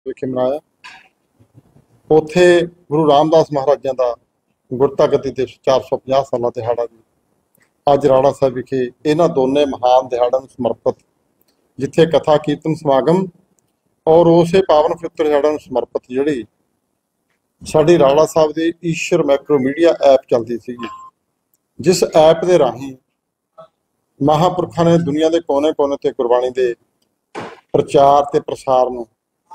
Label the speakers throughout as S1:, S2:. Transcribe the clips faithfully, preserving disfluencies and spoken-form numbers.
S1: ਵਿਖੇ ਮਨਾਇਆ। ਉੱਥੇ ਗੁਰੂ ਰਾਮਦਾਸ ਮਹਾਰਾਜਾਂ ਦਾ ਗੁਰਤਾ ਗੱਦੀ ਦਿਵਸ ਚਾਰ ਸੌ ਪੰਜਾਹ ਸਾਲਾਂ ਦਿਹਾੜਾ ਜੀ ਅੱਜ ਰਾੜਾ ਸਾਹਿਬ ਵਿਖੇ ਇਹਨਾਂ ਦੋਨੇ ਮਹਾਨ ਦਿਹਾੜਿਆਂ ਨੂੰ ਸਮਰਪਿਤ, ਜਿੱਥੇ ਕਥਾ ਕੀਰਤਨ ਸਮਾਗਮ ਔਰ ਉਸੇ ਪਾਵਨ ਪਵਿੱਤਰ ਦਿਹਾੜਿਆਂ ਨੂੰ ਸਮਰਪਿਤ ਜਿਹੜੀ ਸਾਡੀ ਰਾੜਾ ਸਾਹਿਬ ਦੀ ਈਸ਼ਰ ਮੈਕਰੋ ਮੀਡੀਆ ਐਪ ਚੱਲਦੀ ਸੀਗੀ, ਜਿਸ ਐਪ ਦੇ ਰਾਹੀਂ ਮਹਾਂਪੁਰਖਾਂ ਨੇ ਦੁਨੀਆ ਦੇ ਕੋਨੇ ਕੋਨੇ ਤੇ ਗੁਰਬਾਣੀ ਦੇ ਪ੍ਰਚਾਰ ਤੇ ਪ੍ਰਸਾਰ ਨੂੰ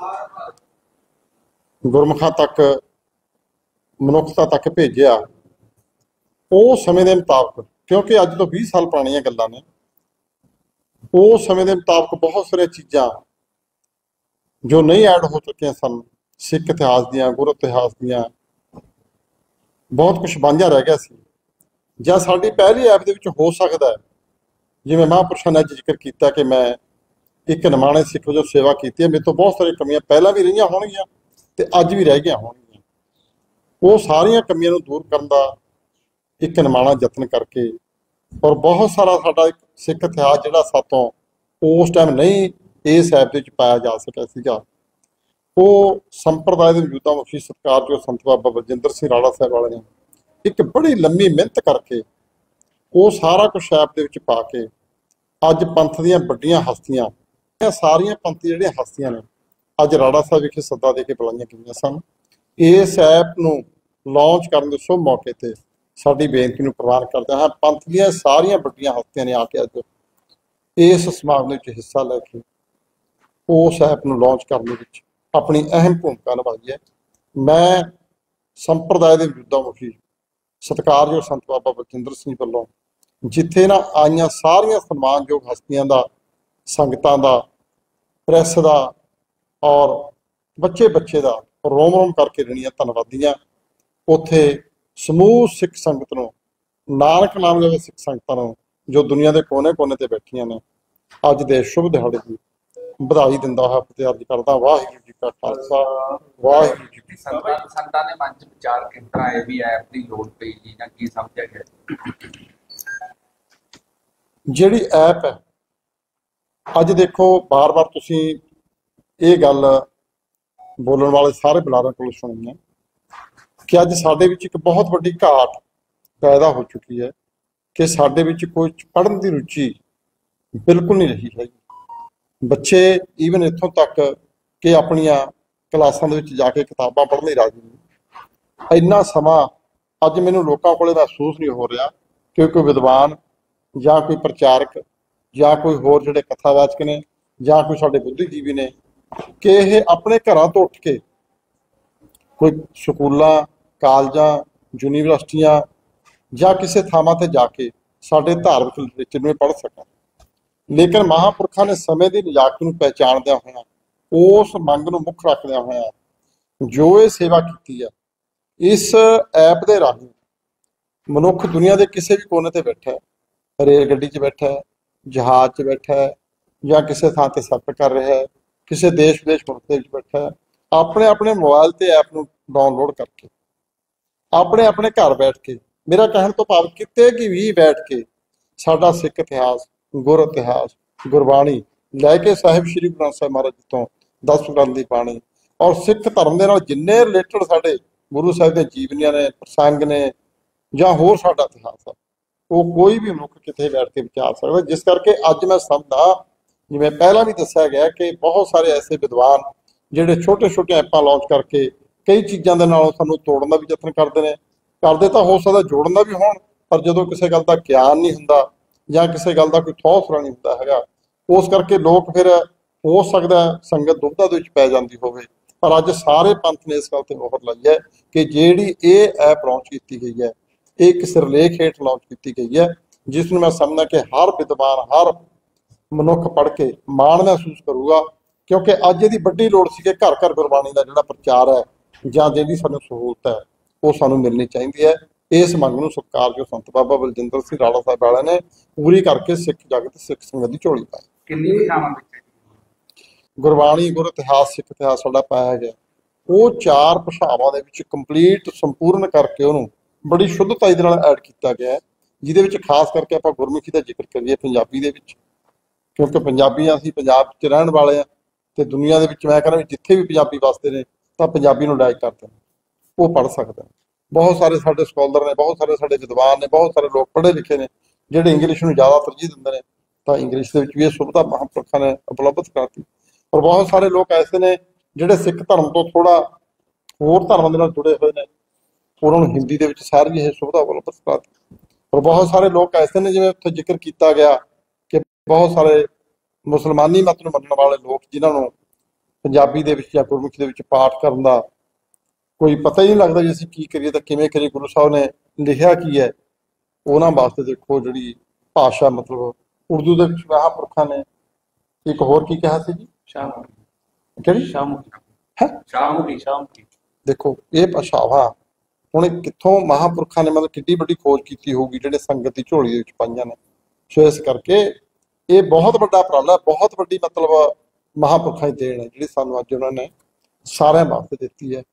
S1: ਗੁਰਮੁਖਾਂ ਤੱਕ, ਮਨੁੱਖਤਾ ਤੱਕ ਭੇਜਿਆ। ਉਹ ਸਮੇਂ ਦੇ ਮੁਤਾਬਕ, ਕਿਉਂਕਿ ਅੱਜ ਤੋਂ ਵੀਹ ਸਾਲ ਪੁਰਾਣੀਆਂ ਗੱਲਾਂ ਨੇ, ਉਹ ਸਮੇਂ ਦੇ ਮੁਤਾਬਕ ਬਹੁਤ ਸਾਰੀਆਂ ਚੀਜ਼ਾਂ ਜੋ ਨਹੀਂ ਐਡ ਹੋ ਚੁੱਕੀਆਂ ਸਨ, ਸਿੱਖ ਇਤਿਹਾਸ ਦੀਆਂ, ਗੁਰ ਇਤਿਹਾਸ ਦੀਆਂ, ਬਹੁਤ ਕੁਛ ਵਾਂਝਾ ਰਹਿ ਗਿਆ ਸੀ। ਜਾਂ ਸਾਡੀ ਪਹਿਲੀ ਐਪ ਦੇ ਵਿੱਚ ਹੋ ਸਕਦਾ ਹੈ, ਜਿਵੇਂ ਮਹਾਂਪੁਰਸ਼ਾਂ ਨੇ ਅੱਜ ਜ਼ਿਕਰ ਕੀਤਾ ਕਿ ਮੈਂ ਇੱਕ ਨਿਮਾਣੇ ਸਿੱਖ ਵਜੋਂ ਸੇਵਾ ਕੀਤੀ ਹੈ, ਮੇਰੇ ਤੋਂ ਬਹੁਤ ਸਾਰੀਆਂ ਕਮੀਆਂ ਪਹਿਲਾਂ ਵੀ ਰਹੀਆਂ ਹੋਣਗੀਆਂ ਤੇ ਅੱਜ ਵੀ ਰਹਿ ਗਈਆਂ ਹੋਣਗੀਆਂ। ਉਹ ਸਾਰੀਆਂ ਕਮੀਆਂ ਨੂੰ ਦੂਰ ਕਰਨ ਦਾ ਇੱਕ ਨਿਮਾਣਾ ਯਤਨ ਕਰਕੇ, ਔਰ ਬਹੁਤ ਸਾਰਾ ਸਾਡਾ ਇੱਕ ਸਿੱਖ ਇਤਿਹਾਸ ਜਿਹੜਾ ਸਾਤੋਂ ਉਸ ਟਾਈਮ ਨਹੀਂ ਇਸ ਐਪ ਦੇ ਵਿੱਚ ਪਾਇਆ ਜਾ ਸਕਿਆ ਸੀਗਾ, ਉਹ ਸੰਪਰਦਾਇ ਦੇ ਮੌਜੂਦਾ ਮੁਖੀ ਸਤਿਕਾਰਯੋਗ ਸੰਤ ਬਾਬਾ ਬਲਜਿੰਦਰ ਸਿੰਘ ਰਾੜਾ ਸਾਹਿਬ ਵਾਲੇ ਨੇ ਇੱਕ ਬੜੀ ਲੰਮੀ ਮਿਹਨਤ ਕਰਕੇ ਉਹ ਸਾਰਾ ਕੁਛ ਐਪ ਦੇ ਵਿੱਚ ਪਾ ਕੇ ਅੱਜ ਪੰਥ ਦੀਆਂ ਵੱਡੀਆਂ ਹਸਤੀਆਂ, ਸਾਰੀਆਂ ਪੰਥ ਜਿਹੜੀਆਂ ਹਸਤੀਆਂ ਨੇ ਅੱਜ ਰਾੜਾ ਸਾਹਿਬ ਵਿਖੇ ਸੱਦਾ ਦੇ ਕੇ ਬੁਲਾਈਆਂ ਗਈਆਂ ਸਨ। ਇਸ ਐਪ ਨੂੰ ਲਾਂਚ ਕਰਨ ਦੇ ਸ਼ੁਭ ਮੌਕੇ ਤੇ ਸਾਡੀ ਬੇਨਤੀ ਨੂੰ ਪ੍ਰਵਾਨ ਕਰਦੇ ਹਾਂ। ਪੰਥ ਦੀਆਂ ਸਾਰੀਆਂ ਵੱਡੀਆਂ ਹਸਤੀਆਂ ਨੇ ਆ ਕੇ ਅੱਜ ਇਸ ਸਮਾਗਮ ਵਿੱਚ ਹਿੱਸਾ ਲੈ ਕੇ ਉਸ ਐਪ ਨੂੰ ਲਾਂਚ ਕਰਨ ਦੇ ਵਿੱਚ ਆਪਣੀ ਅਹਿਮ ਭੂਮਿਕਾ ਨਿਭਾਈ ਹੈ। ਮੈਂ ਸੰਪਰਦਾਇ ਦੇ ਮੌਜੂਦਾ ਮੁਖੀ ਸਤਿਕਾਰਯੋਗ ਸੰਤ ਬਾਬਾ ਬਲਜਿੰਦਰ ਸਿੰਘ ਵੱਲੋਂ ਜਿੱਥੇ ਨਾ ਆਈਆਂ ਸਾਰੀਆਂ ਸਨਮਾਨਯੋਗ ਹਸਤੀਆਂ ਦਾ, ਸੰਗਤਾਂ ਦਾ, ਪ੍ਰੈਸ ਦਾ ਔਰ ਬੱਚੇ ਬੱਚੇ ਦਾ ਰੋਮ ਰੋਮ ਕਰਕੇ ਰਹਿਣੀਆਂ ਧੰਨਵਾਦੀਆਂ। ਉੱਥੇ ਸਮੂਹ ਸਿੱਖ ਸੰਗਤ ਨੂੰ, ਨਾਨਕ ਨਾਮ ਦੇ ਸਿੱਖ ਸੰਗਤਾਂ ਨੂੰ ਜੋ ਦੁਨੀਆ ਦੇ ਕੋਨੇ ਕੋਨੇ ਤੇ ਬੈਠੀਆਂ ਨੇ, ਅੱਜ ਦੇ ਸ਼ੁਭ ਦਿਹਾੜੇ ਦੀ ਵਧਾਈ ਦਿੰਦਾ ਹੋਇਆ ਫਤਿਹ ਅਰਜ਼ ਕਰਦਾ। ਵਾਹਿਗੁਰੂ ਜੀ ਕਾ ਖਾਲਸਾ, ਵਾਹਿਗੁਰੂ ਜੀ ਕੀ
S2: ਸੰਗਤਾਂ ਸੰਗਤਾਂ ਦੇ ਮਨ ਚ ਵਿਚਾਰ ਕਿਸ ਤਰ੍ਹਾਂ ਇਹ ਵੀ ਐਪ ਦੀ ਲੋੜ ਪਈ ਜੀ ਜਾਂ ਕੀ ਸਮਝਿਆ ਗਿਆ?
S1: ਜਿਹੜੀ ਐਪ ਹੈ ਅੱਜ ਦੇਖੋ, ਬਾਰ-ਬਾਰ ਤੁਸੀਂ ਇਹ ਗੱਲ ਬੋਲਣ ਵਾਲੇ ਸਾਰੇ ਬੁਲਾਰਿਆਂ ਕੋਲ ਸੁਣੀ ਹੈ ਕਿ ਅੱਜ ਸਾਡੇ ਵਿੱਚ ਇੱਕ ਬਹੁਤ ਵੱਡੀ ਘਾਟ ਪੈਦਾ ਹੋ ਚੁੱਕੀ ਹੈ ਕਿ ਸਾਡੇ ਵਿੱਚ ਕੋਈ ਪੜ੍ਹਨ ਦੀ ਰੁਚੀ ਬਿਲਕੁਲ ਨਹੀਂ ਰਹੀ ਹੈ। ਬੱਚੇ ਈਵਨ ਇੱਥੋਂ ਤੱਕ ਕਿ ਆਪਣੀਆਂ ਕਲਾਸਾਂ ਦੇ ਵਿੱਚ ਜਾ ਕੇ ਕਿਤਾਬਾਂ ਪੜ੍ਹਨ ਲਈ ਰਾਜ਼ੀ ਨਹੀਂ। ਇੰਨਾ ਸਮਾਂ ਅੱਜ ਮੈਨੂੰ ਲੋਕਾਂ ਕੋਲੇ ਮਹਿਸੂਸ ਨਹੀਂ ਹੋ ਰਿਹਾ ਕਿ ਕੋਈ ਵਿਦਵਾਨ ਜਾਂ ਕੋਈ ਪ੍ਰਚਾਰਕ ਜਾਂ ਕੋਈ ਹੋਰ ਜਿਹੜੇ ਕਥਾਵਾਚਕ ਨੇ ਜਾਂ ਕੋਈ ਸਾਡੇ ਬੁੱਧੀਜੀਵੀ ਨੇ ਕਿ ਇਹ ਆਪਣੇ ਘਰਾਂ ਤੋਂ ਉੱਠ ਕੇ ਕੋਈ ਸਕੂਲਾਂ, ਕਾਲਜਾਂ, ਯੂਨੀਵਰਸਿਟੀਆਂ ਜਾਂ ਕਿਸੇ ਥਾਵਾਂ ਤੇ ਜਾ ਕੇ ਸਾਡੇ ਧਾਰਮਿਕ ਲਿਟਰੇਚਰ ਨੂੰ ਪੜ੍ਹ ਸਕਣ। ਲੇਕਿਨ ਮਹਾਂਪੁਰਖਾਂ ਨੇ ਸਮੇਂ ਦੀ ਨਜ਼ਾਕਤ ਨੂੰ ਪਹਿਚਾਣਦਿਆਂ ਹੋਇਆਂ, ਉਸ ਮੰਗ ਨੂੰ ਮੁੱਖ ਰੱਖਦਿਆਂ ਹੋਇਆਂ ਜੋ ਇਹ ਸੇਵਾ ਕੀਤੀ ਹੈ, ਇਸ ਐਪ ਦੇ ਰਾਹੀਂ ਮਨੁੱਖ ਦੁਨੀਆ ਦੇ ਕਿਸੇ ਵੀ ਕੋਨੇ ਤੇ ਬੈਠਾ ਹੈ, ਰੇਲ ਗੱਡੀ 'ਚ ਬੈਠਾ ਹੈ, ਜਹਾਜ਼ 'ਚ ਬੈਠਾ ਹੈ ਜਾਂ ਕਿਸੇ ਥਾਂ ਤੇ ਸਫ਼ਰ ਕਰ ਰਿਹਾ ਹੈ, ਕਿਸੇ ਦੇਸ਼ ਵਿਦੇਸ਼ ਮੁਲਕ ਦੇ ਵਿੱਚ ਬੈਠਾ ਹੈ, ਆਪਣੇ ਆਪਣੇ ਮੋਬਾਈਲ ਤੇ ਐਪ ਨੂੰ ਡਾਊਨਲੋਡ ਕਰਕੇ ਆਪਣੇ ਆਪਣੇ ਘਰ ਬੈਠ ਕੇ, ਮੇਰਾ ਕਹਿਣ ਤੋਂ ਭਾਵ ਕਿਤੇ ਕਿ ਵੀ ਬੈਠ ਕੇ ਸਾਡਾ ਸਿੱਖ ਇਤਿਹਾਸ, ਗੁਰ ਇਤਿਹਾਸ, ਗੁਰਬਾਣੀ ਲੈ ਕੇ ਸਾਹਿਬ ਸ਼੍ਰੀ ਗੁਰੂ ਗ੍ਰੰਥ ਸਾਹਿਬ ਮਹਾਰਾਜ ਜੀ ਤੋਂ ਦਸ ਗ੍ਰੰਥ ਦੀ ਬਾਣੀ ਔਰ ਸਿੱਖ ਧਰਮ ਦੇ ਨਾਲ ਜਿੰਨੇ ਰਿਲੇਟਡ ਸਾਡੇ ਗੁਰੂ ਸਾਹਿਬ ਦੇ ਜੀਵਨੀਆਂ ਨੇ, ਪ੍ਰਸੰਗ ਨੇ ਜਾਂ ਹੋਰ ਸਾਡਾ ਇਤਿਹਾਸ ਆ, ਉਹ ਕੋਈ ਵੀ ਮਨੁੱਖ ਕਿਤੇ ਬੈਠ ਕੇ ਵਿਚਾਰ ਸਕਦਾ। ਜਿਸ ਕਰਕੇ ਅੱਜ ਮੈਂ ਸਮਝਦਾ, ਜਿਵੇਂ ਪਹਿਲਾਂ ਵੀ ਦੱਸਿਆ ਗਿਆ ਕਿ ਬਹੁਤ ਸਾਰੇ ਐਸੇ ਵਿਦਵਾਨ ਜਿਹੜੇ ਛੋਟੇ ਛੋਟੇ ਐਪਾਂ ਲਾਂਚ ਕਰਕੇ ਕਈ ਚੀਜ਼ਾਂ ਦੇ ਨਾਲੋਂ ਸਾਨੂੰ ਤੋੜਨ ਦਾ ਵੀ ਯਤਨ ਕਰਦੇ ਨੇ। ਕਰਦੇ ਤਾਂ ਹੋ ਸਕਦਾ ਜੋੜਨ ਦਾ ਵੀ ਹੋਣ, ਪਰ ਜਦੋਂ ਕਿਸੇ ਗੱਲ ਦਾ ਗਿਆਨ ਨਹੀਂ ਹੁੰਦਾ ਜਾਂ ਕਿਸੇ ਗੱਲ ਦਾ ਕੋਈ ਠੋਸਰਾ ਨਹੀਂ ਹੁੰਦਾ ਹੈਗਾ, ਉਸ ਕਰਕੇ ਲੋਕ ਫਿਰ ਹੋ ਸਕਦਾ ਸੰਗਤ ਦੁਬਿਧਾ ਦੇ ਵਿੱਚ ਪੈ ਜਾਂਦੀ ਹੋਵੇ। ਪਰ ਅੱਜ ਸਾਰੇ ਪੰਥ ਨੇ ਇਸ ਗੱਲ ਤੇ ਮੋਹਰ ਲਾਈ ਹੈ ਕਿ ਜਿਹੜੀ ਇਹ ਐਪ ਲਾਂਚ ਕੀਤੀ ਗਈ ਹੈ, ਇਹ ਇੱਕ ਸਿਰਲੇਖ ਹੇਠ ਲਾਂਚ ਕੀਤੀ ਗਈ ਹੈ, ਜਿਸ ਨੂੰ ਮੈਂ ਸਮਝਦਾ ਕਿ ਹਰ ਵਿਦਵਾਨ, ਹਰ ਮਨੁੱਖ ਪੜ੍ਹ ਕੇ ਮਾਣ ਮਹਿਸੂਸ ਕਰੂਗਾ। ਕਿਉਂਕਿ ਅੱਜ ਇਹਦੀ ਵੱਡੀ ਲੋੜ ਸੀ ਕਿ ਘਰ ਘਰ ਗੁਰਬਾਣੀ ਦਾ ਜਿਹੜਾ ਪ੍ਰਚਾਰ ਹੈ ਜਾਂ ਜਿਹੜੀ ਸਾਨੂੰ ਸਹੂਲਤ ਹੈ ਉਹ ਸਾਨੂੰ ਮਿਲਣੀ ਚਾਹੀਦੀ ਹੈ। ਇਸ ਮੰਗ ਨੂੰ ਸਤਿਕਾਰਯੋਗ ਸੰਤ ਬਾਬਾ ਬਲਜਿੰਦਰ ਸਿੰਘ ਰਾੜਾ ਸਾਹਿਬ ਵਾਲਿਆਂ ਨੇ ਪੂਰੀ ਕਰਕੇ ਸਿੱਖ ਜਗਤ, ਸਿੱਖ ਸੰਗਤ ਦੀ ਝੋਲੀ ਪਾਈ।
S2: ਕਿੰਨੀ ਥਾਵਾਂ ਵਿੱਚ
S1: ਗੁਰਬਾਣੀ, ਗੁਰ ਇਤਿਹਾਸ, ਸਿੱਖ ਇਤਿਹਾਸ ਸਾਡਾ ਪਾਇਆ ਗਿਆ, ਉਹ ਚਾਰ ਭਾਸ਼ਾਵਾਂ ਦੇ ਵਿੱਚ ਕੰਪਲੀਟ ਸੰਪੂਰਨ ਕਰਕੇ ਉਹਨੂੰ ਬੜੀ ਸ਼ੁੱਧਤਾ ਦੇ ਨਾਲ ਐਡ ਕੀਤਾ ਗਿਆ ਹੈ, ਜਿਹਦੇ ਵਿੱਚ ਖਾਸ ਕਰਕੇ ਆਪਾਂ ਗੁਰਮੁਖੀ ਦਾ ਜ਼ਿਕਰ ਕਰੀਏ ਪੰਜਾਬੀ ਦੇ ਵਿੱਚ, ਕਿਉਂਕਿ ਪੰਜਾਬੀ ਅਸੀਂ ਪੰਜਾਬ 'ਚ ਰਹਿਣ ਵਾਲੇ ਹਾਂ ਤੇ ਦੁਨੀਆ ਦੇ ਵਿੱਚ ਮੈਂ ਕਹਿੰਦਾ ਵੀ ਜਿੱਥੇ ਵੀ ਪੰਜਾਬੀ ਵਸਦੇ ਨੇ ਤਾਂ ਪੰਜਾਬੀ ਨੂੰ ਲਾਇਕ ਕਰਦੇ ਨੇ, ਉਹ ਪੜ੍ਹ ਸਕਦੇ ਨੇ। ਬਹੁਤ ਸਾਰੇ ਸਾਡੇ ਸਕਾਲਰ ਨੇ, ਬਹੁਤ ਸਾਰੇ ਸਾਡੇ ਵਿਦਵਾਨ ਨੇ, ਬਹੁਤ ਸਾਰੇ ਲੋਕ ਪੜ੍ਹੇ ਲਿਖੇ ਨੇ ਜਿਹੜੇ ਇੰਗਲਿਸ਼ ਨੂੰ ਜ਼ਿਆਦਾ ਤਰਜੀਹ ਦਿੰਦੇ ਨੇ, ਤਾਂ ਇੰਗਲਿਸ਼ ਦੇ ਵਿੱਚ ਵੀ ਇਹ ਸੁਵਿਧਾ ਮਹਾਂਪੁਰਖਾਂ ਨੇ ਉਪਲਬਧ ਕਰਾਤੀ। ਔਰ ਬਹੁਤ ਸਾਰੇ ਲੋਕ ਐਸੇ ਨੇ ਜਿਹੜੇ ਸਿੱਖ ਧਰਮ ਤੋਂ ਥੋੜਾ ਹੋਰ ਧਰਮਾਂ ਦੇ ਨਾਲ ਜੁੜੇ ਹੋਏ ਨੇ, ਉਹਨਾਂ ਨੂੰ ਹਿੰਦੀ ਦੇ ਵਿੱਚ ਸਾਰੀ ਇਹ ਸੁਵਿਧਾ ਉਪਲਬਧ ਕਰਾਤੀ। ਔਰ ਬਹੁਤ ਸਾਰੇ ਲੋਕ ਐਸੇ ਨੇ, ਜਿਵੇਂ ਉੱਥੇ ਜ਼ਿਕਰ ਕੀਤਾ ਗਿਆ ਕਿ ਬਹੁਤ ਸਾਰੇ ਮੁਸਲਮਾਨੀ ਮਤ ਨੂੰ ਮੰਨਣ ਵਾਲੇ ਲੋਕ ਜਿਨ੍ਹਾਂ ਨੂੰ ਪੰਜਾਬੀ ਦੇ ਵਿੱਚ ਜਾਂ ਗੁਰਮੁਖੀ ਦੇ ਵਿੱਚ ਪਾਠ ਕਰਨ ਦਾ ਕੋਈ ਪਤਾ ਹੀ ਨਹੀਂ ਲੱਗਦਾ ਜੀ ਅਸੀਂ ਕੀ ਕਰੀਏ ਤਾਂ ਕਿਵੇਂ ਕਰੀਏ, ਗੁਰੂ ਸਾਹਿਬ ਨੇ ਲਿਖਿਆ ਕੀ ਹੈ, ਉਹਨਾਂ ਵਾਸਤੇ ਦੇਖੋ ਜਿਹੜੀ ਭਾਸ਼ਾ ਮਤਲਬ ਉਰਦੂ ਦੇ ਵਿੱਚ ਮਹਾਂਪੁਰਖਾਂ ਨੇ ਇੱਕ ਹੋਰ ਕੀ ਕਿਹਾ ਸੀ ਜੀ,
S2: ਸ਼ਾਮੁਖੀ
S1: ਕਿਹੜੀ
S2: ਸ਼ਾਮੁਖੀ
S1: ਹੈ
S2: ਸ਼ਾਮੁਖੀ ਸ਼ਾਮੁਖੀ
S1: ਦੇਖੋ ਇਹ ਭਾਸ਼ਾਵਾਂ ਹੁਣ ਕਿੱਥੋਂ ਮਹਾਂਪੁਰਖਾਂ ਨੇ ਮਤਲਬ ਕਿੱਡੀ ਵੱਡੀ ਖੋਜ ਕੀਤੀ ਹੋਊਗੀ ਜਿਹੜੇ ਸੰਗਤ ਦੀ ਝੋਲੀ ਦੇ ਵਿੱਚ ਪਾਈਆਂ ਨੇ। ਸੋ ਇਸ ਕਰਕੇ ਇਹ ਬਹੁਤ ਵੱਡਾ ਉਪਰਾਲਾ, ਬਹੁਤ ਵੱਡੀ ਮਤਲਬ ਮਹਾਂਪੁਰਖਾਂ ਦੀ ਦੇਣ ਹੈ ਜਿਹੜੀ ਸਾਨੂੰ ਅੱਜ ਉਹਨਾਂ ਨੇ ਸਾਰਿਆਂ ਵਾਸਤੇ ਦਿੱਤੀ ਹੈ।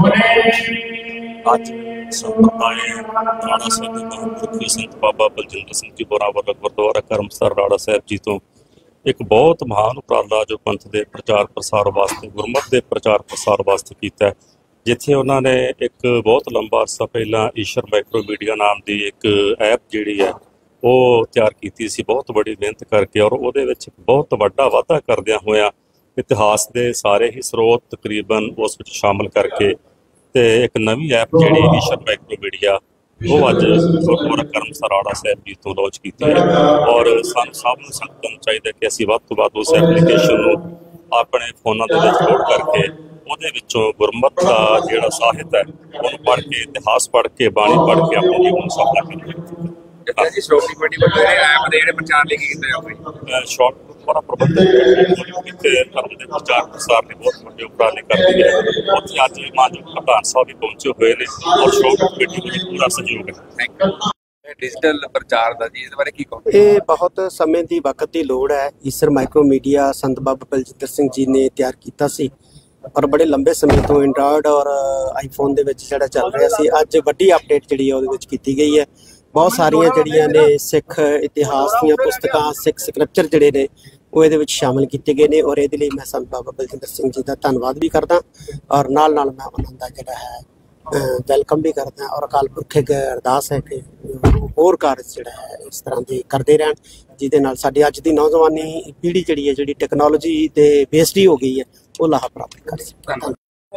S3: ਅੱਜ ਸੰਪਰਦਾਇ ਰਾਣਾ ਸਾਹਿਬ ਦੇ ਮਹਾਂਪੁਰਖੀ ਸੰਤ ਬਾਬਾ ਬਲਜਿੰਦਰ ਸਿੰਘ ਜੀ ਹੋਰਾਂ ਵੱਲੋਂ ਗੁਰਦੁਆਰਾ ਕਰਮਸਰ ਰਾਣਾ ਸਾਹਿਬ ਜੀ ਤੋਂ ਇੱਕ ਬਹੁਤ ਮਹਾਨ ਉਪਰਾਲਾ ਜੋ ਪੰਥ ਦੇ ਪ੍ਰਚਾਰ ਪ੍ਰਸਾਰ ਵਾਸਤੇ, ਗੁਰਮਤਿ ਦੇ ਪ੍ਰਚਾਰ ਪ੍ਰਸਾਰ ਵਾਸਤੇ ਕੀਤਾ, ਜਿੱਥੇ ਉਹਨਾਂ ਨੇ ਇੱਕ ਬਹੁਤ ਲੰਬਾ ਅਰਸਾ ਪਹਿਲਾਂ ਈਸ਼ਰ ਮਾਈਕਰੋ ਮੀਡੀਆ ਨਾਮ ਦੀ ਇੱਕ ਐਪ ਜਿਹੜੀ ਹੈ ਉਹ ਤਿਆਰ ਕੀਤੀ ਸੀ, ਬਹੁਤ ਬੜੀ ਮਿਹਨਤ ਕਰਕੇ, ਔਰ ਉਹਦੇ ਵਿੱਚ ਬਹੁਤ ਵੱਡਾ ਵਾਧਾ ਕਰਦਿਆਂ ਹੋਇਆਂ ਇਤਿਹਾਸ ਦੇ ਸਾਰੇ ਹੀ ਸਰੋਤ ਤਕਰੀਬਨ ਉਸ ਵਿੱਚ ਸ਼ਾਮਲ ਕਰਕੇ ਤੇ ਇੱਕ ਨਵੀਂ ਐਪ ਜਿਹੜੀ ਈਸ਼ਰ ਮਾਈਕਰੋ ਮੀਡੀਆ ਉਹ ਅੱਜ ਗੁਰਦੁਆਰਾ ਕਰਮਸਰ ਰਾਣਾ ਸਾਹਿਬ ਜੀ ਤੋਂ ਲਾਂਚ ਕੀਤੀ ਹੈ। ਔਰ ਸਾਨੂੰ ਸਭ ਨੂੰ ਸੰਗਤਾਂ ਨੂੰ ਚਾਹੀਦਾ ਕਿ ਅਸੀਂ ਵੱਧ ਤੋਂ ਵੱਧ ਉਸ ਐਪਲੀਕੇਸ਼ਨ ਨੂੰ ਆਪਣੇ ਫੋਨਾਂ ਦੇ ਵਿੱਚ ਲੋਡ ਕਰਕੇ ਉਹਦੇ ਵਿੱਚੋਂ ਗੁਰਮਤਿ ਦਾ ਜਿਹੜਾ ਸਾਹਿਤ ਹੈ ਉਹਨੂੰ ਪੜ੍ਹ ਕੇ, ਇਤਿਹਾਸ ਪੜ੍ਹ ਕੇ, ਬਾਣੀ ਪੜ੍ਹ ਕੇ ਆਪਣੇ ਜੀਵਨ ਨੂੰ ਸਫਲਾ ਕਰੀਏ।
S2: ਜੀ ਸ਼੍ਰੋਮਣੀ ਕਮੇਟੀ ਵੱਲੋਂ ਇਹ ਐਪ ਦੇ ਜਿਹੜੇ ਪ੍ਰਚਾਰ ਲਈ ਕੀਤਾ ਜਾਊਗਾ,
S3: ਸ਼ਾਰਟ ਬੜਾ ਪ੍ਰਬੰਧਕ ਕਿਤੇ ਧਰਮ ਦੇ ਪ੍ਰਚਾਰ ਪ੍ਰਸਾਰ ਲਈ ਬਹੁਤ ਵੱਡੇ ਉਪਰਾਲੇ ਕਰਦੀ ਹੈ। ਉੱਥੇ ਅੱਜ ਮਾਨਯੋਗ ਪ੍ਰਧਾਨ ਸਾਹਿਬ ਵੀ ਪਹੁੰਚੇ ਹੋਏ ਨੇ ਔਰ ਸ਼੍ਰੋਮਣੀ ਕਮੇਟੀ ਨੂੰ ਵੀ ਪੂਰਾ ਸਹਿਯੋਗ ਹੈ।
S2: ਡਿਜੀਟਲ ਪ੍ਰਚਾਰ ਦਾ ਜੀ, ਇਸ ਬਾਰੇ ਕੀ ਕਹੋਗੇ?
S4: ਇਹ ਬਹੁਤ ਸਮੇਂ ਦੀ ਵਕਤ ਦੀ ਲੋੜ ਹੈ। ਈਸਰ ਮਾਈਕਰੋ ਮੀਡੀਆ ਸੰਤ ਬਾਬਾ ਬਲਜਿੰਦਰ ਸਿੰਘ ਜੀ ਨੇ ਤਿਆਰ ਕੀਤਾ ਸੀ ਔਰ ਬੜੇ ਲੰਬੇ ਸਮੇਂ ਤੋਂ ਐਂਡਰਾਇਡ ਔਰ ਆਈਫੋਨ ਦੇ ਵਿੱਚ ਜਿਹੜਾ ਚੱਲ ਰਿਹਾ ਸੀ, ਅੱਜ ਵੱਡੀ ਅਪਡੇਟ ਜਿਹੜੀ ਹੈ ਉਹਦੇ ਵਿੱਚ ਕੀਤੀ ਗਈ ਹੈ। ਬਹੁਤ ਸਾਰੀਆਂ ਜਿਹੜੀਆਂ ਨੇ ਸਿੱਖ ਇਤਿਹਾਸ ਦੀਆਂ ਪੁਸਤਕਾਂ, ਸਿੱਖ ਸਕ੍ਰਿਪਚਰ ਜਿਹੜੇ ਨੇ ਉਹ ਇਹਦੇ ਵਿੱਚ ਸ਼ਾਮਿਲ ਕੀਤੇ ਗਏ ਨੇ ਔਰ ਇਹਦੇ ਲਈ ਮੈਂ ਸੰਤ ਬਾਬਾ ਬਲਜਿੰਦਰ ਸਿੰਘ ਜੀ ਦਾ ਧੰਨਵਾਦ ਵੀ ਕਰਦਾ ਔਰ ਨਾਲ ਨਾਲ ਮੈਂ ਉਹਨਾਂ ਦਾ ਜਿਹੜਾ ਹੈ ਵੈਲਕਮ ਵੀ ਕਰਦਾ ਔਰ ਅਕਾਲ ਪੁਰਖ ਅੱਗੇ ਅਰਦਾਸ ਹੈ ਕਿ ਹੋਰ ਕਾਰਜ ਜਿਹੜਾ ਹੈ ਇਸ ਤਰ੍ਹਾਂ ਦੇ ਕਰਦੇ ਰਹਿਣ, ਜਿਹਦੇ ਨਾਲ ਸਾਡੀ ਅੱਜ ਦੀ ਨੌਜਵਾਨੀ ਪੀੜ੍ਹੀ ਜਿਹੜੀ ਹੈ ਜਿਹੜੀ ਟੈਕਨੋਲੋਜੀ ਦੇ ਬੇਸਡ ਹੀ ਹੋ ਗਈ ਹੈ ਉਹ ਲਾਹਾ ਪ੍ਰਾਪਤ ਕਰ ਸਕੇ।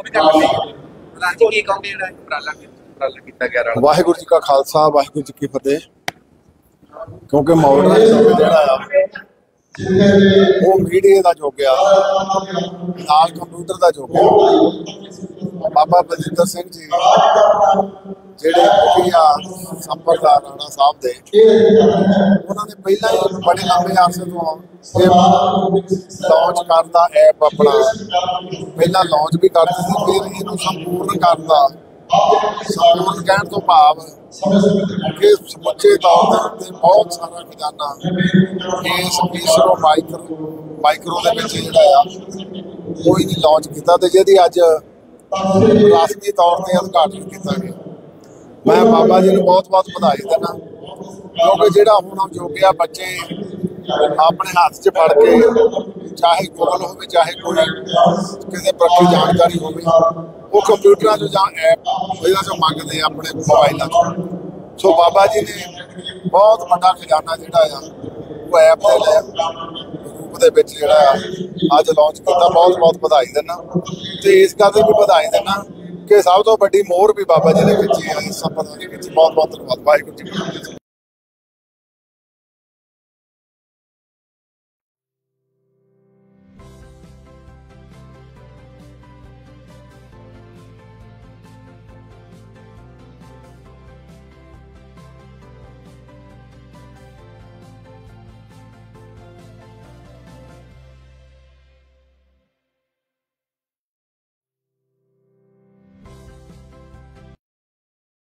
S5: ਵਾਹਿਗੁਰੂ ਜੀ ਕਾ ਖਾਲਸਾ, ਵਾਹਿਗੁਰੂ ਜੀ ਕੀ ਫਤਿਹ। ਕਿਉਂਕਿ ਮਾਡਰਨ ਯੁੱਗ ਜਿਹੜਾ ਆ ਉਹ ਮੀਡੀਆ ਦਾ ਯੁੱਗ ਆ, ਨਾਲ ਕੰਪਿਊਟਰ ਦਾ ਯੁੱਗ ਆ। ਬਾਬਾ ਬਲਜਿੰਦਰ ਸਿੰਘ ਜੀ ਜਿਹੜੇ ਮੁਖੀਆ ਸੰਪਰਦਾ ਰਾਣਾ ਸਾਹਿਬ ਦੇ, ਉਹਨਾਂ ਨੇ ਪਹਿਲਾਂ ਹੀ ਬੜੇ ਲੰਬੇ ਅਰਸੇ ਤੋਂ ਇਹ ਲਾਂਚ ਕਰਨ ਦਾ ਐਪ ਆਪਣਾ ਪਹਿਲਾਂ ਲਾਂਚ ਵੀ ਕਰਦੇ ਸੀ, ਫਿਰ ਇਹਨੂੰ ਸੰਪੂਰਨ ਕਰਨ ਦਾ, ਸੰਪੂਰਨ ਕਹਿਣ ਤੋਂ ਭਾਵ ਕਿ ਸਮੁੱਚੇ ਤੌਰ ਤੇ ਬਹੁਤ ਸਾਰਾ ਖਜ਼ਾਨਾ ਇਸ ਈਸਰੋ ਮਾਈਕਰੋ ਮਾਈਕਰੋ ਦੇ ਵਿੱਚ ਜਿਹੜਾ ਆ ਉਹ ਹੀ ਲਾਂਚ ਕੀਤਾ ਤੇ ਜਿਹਦੀ ਅੱਜ ਰਸਮੀ ਤੌਰ ਤੇ ਉਦਘਾਟਨ ਕੀਤਾ ਗਿਆ। ਮੈਂ ਬਾਬਾ ਜੀ ਨੂੰ ਬਹੁਤ ਬਹੁਤ ਵਧਾਈ ਦਿੰਦਾ, ਕਿਉਂਕਿ ਜਿਹੜਾ ਹੁਣ ਯੁੱਗ ਆ, ਬੱਚੇ ਆਪਣੇ ਹੱਥ 'ਚ ਫੜ ਕੇ, ਚਾਹੇ ਗੂਗਲ ਹੋਵੇ ਚਾਹੇ ਕੋਈ ਕਿਸੇ ਪ੍ਰਤੀ ਜਾਣਕਾਰੀ ਹੋਵੇ, ਉਹ ਕੰਪਿਊਟਰਾਂ 'ਚੋਂ ਜਾਂ ਐਪ ਇਹਨਾਂ 'ਚੋਂ ਮੰਗਦੇ ਆ ਆਪਣੇ ਮੋਬਾਈਲਾਂ 'ਚੋਂ। ਸੋ ਬਾਬਾ ਜੀ ਨੇ ਬਹੁਤ ਵੱਡਾ ਖਜ਼ਾਨਾ ਜਿਹੜਾ ਆ ਉਹ ਐਪ ਦੇ ਲੈ ਰੂਪ ਦੇ ਵਿੱਚ ਜਿਹੜਾ ਆ ਅੱਜ ਲਾਂਚ ਕੀਤਾ। ਬਹੁਤ ਬਹੁਤ ਵਧਾਈ ਦਿੰਦਾ ਤੇ ਇਸ ਗੱਲ ਦੀ ਵੀ ਵਧਾਈ ਦਿੰਦਾ ਕਿ ਸਭ ਤੋਂ ਵੱਡੀ ਮੋਹਰ ਵੀ ਬਾਬਾ ਜੀ ਨੇ ਕੀਤੀ ਹੈ ਇਸ ਸੰਪਰਦਾ ਦੇ ਵਿੱਚ। ਬਹੁਤ ਬਹੁਤ ਧੰਨਵਾਦ। ਵਾਹਿਗੁਰੂ ਜੀ।